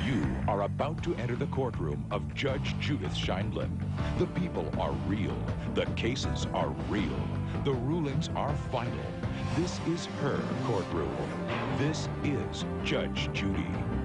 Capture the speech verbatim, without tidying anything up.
You are about to enter the courtroom of Judge Judith Scheindlin. The people are real. The cases are real. The rulings are final. This is her courtroom. This is Judge Judy.